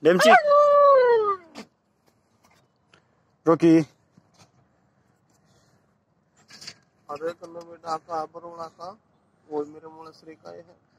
डेमची रोकी अरे कन्नो बेटा का बरोड़ा का वो मेरे मुळे श्री काय है